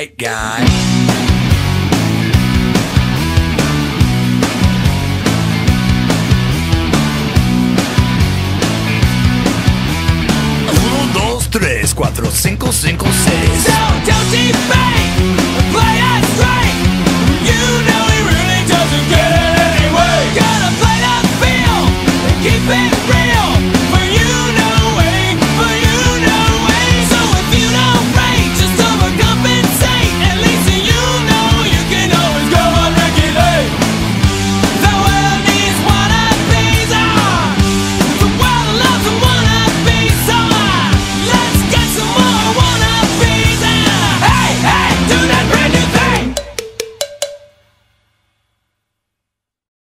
white guy. 1, 2, 3, 4, 5, 5, 6. So don't you think